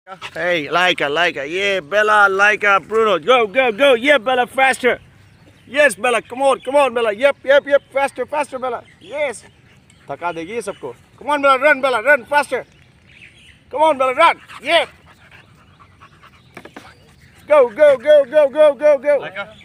Hey, Laika, yeah, Bella, Laika, Bruno, go, yeah, Bella, faster. Yes, Bella, come on, Bella, yep, faster, Bella, yes. थका देगी ये सबको. Come on, Bella, run, faster. Come on, Bella, run, yeah. Go. Laika.